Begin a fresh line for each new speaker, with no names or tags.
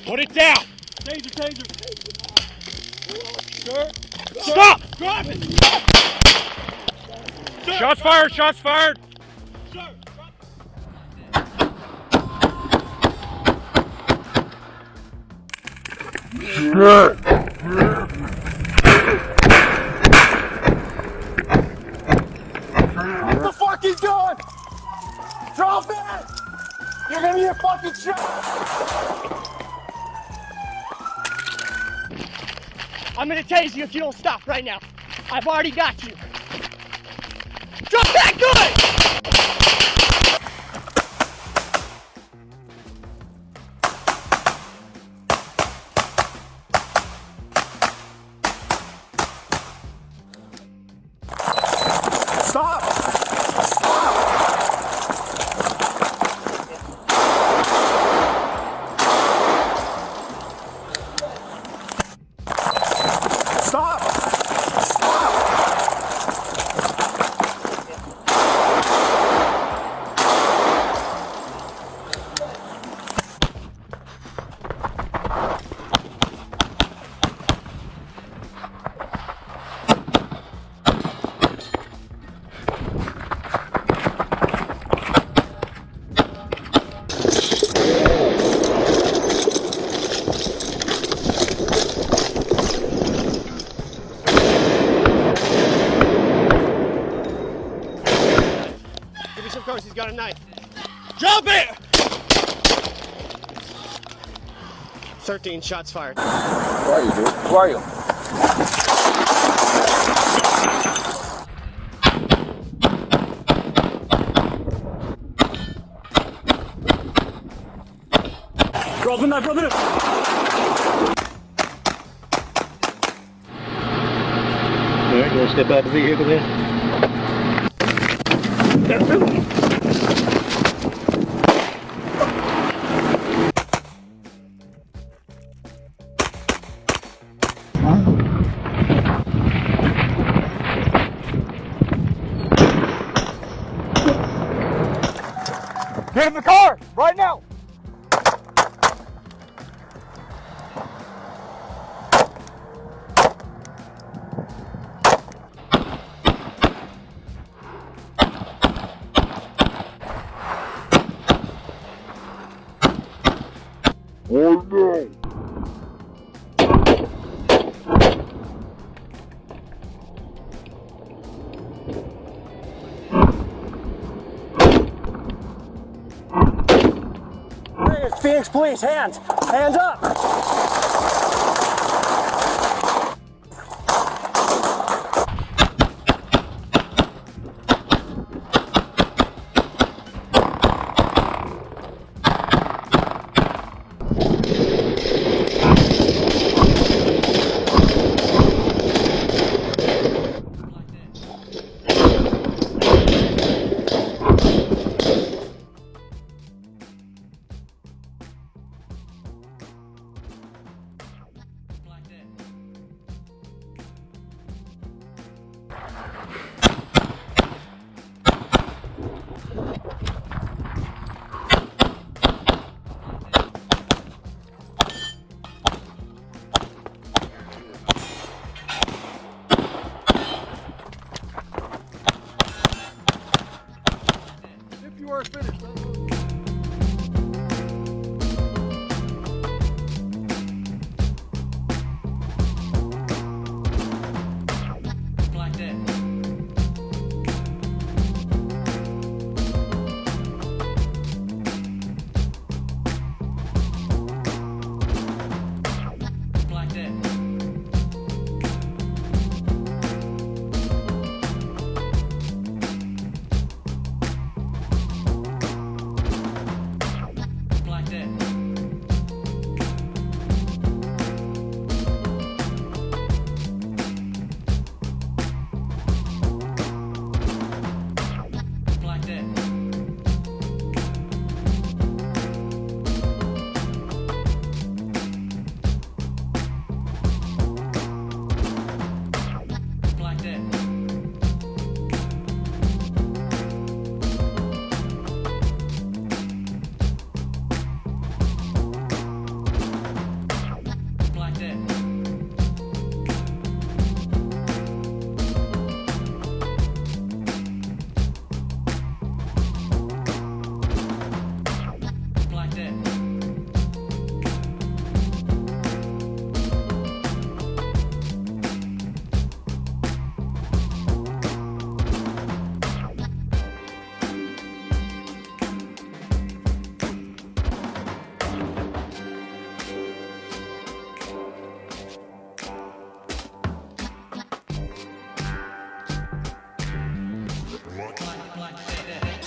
Put it down!
Taser, taser! Sir?
Stop!
Drop it! Sir,
Shots fired! Shots fired!
Sir!
Sure.
What the fuck is going? Drop it! You're gonna get fucking shot!
I'm gonna tase you if you don't stop right now. I've already got you. Drop that gun!
Stop! Stop!
Give me some coats, he's got a knife.
Drop it!
13 shots fired.
Where are you, dude? Where are you?
Drop the knife, drop the knife! Alright, you want to step out the vehicle then?
Get in the car! Right now!
Oh no!
Phoenix Police, hands! Hands up! If you are finished,
Blank, blank, day, day, day.